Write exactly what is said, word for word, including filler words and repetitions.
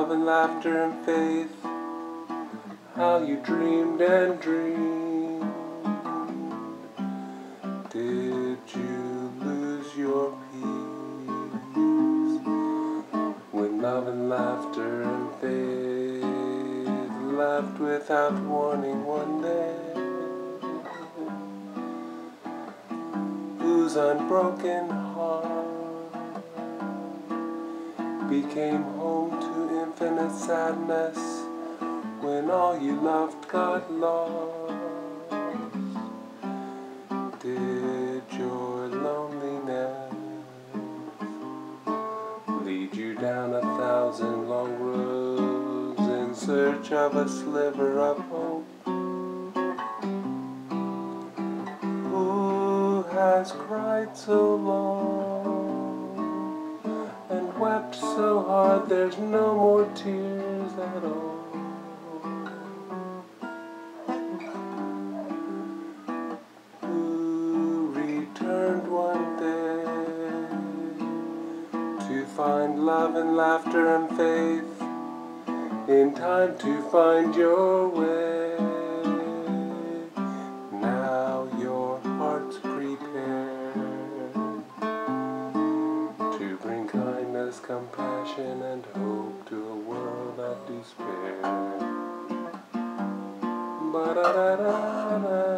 love and laughter and faith, how you dreamed and dreamed. Did you lose your peace when love and laughter and faith left without warning one day? Whose unbroken heart became home to infinite sadness when all you loved got lost? Did your loneliness lead you down a thousand long roads in search of a sliver of hope? Who has cried so long and wept so hard there's no more tears at all? Find love and laughter and faith, in time to find your way. Now your heart's prepared to bring kindness, compassion, and hope to a world of despair. Ba-da-da-da-da.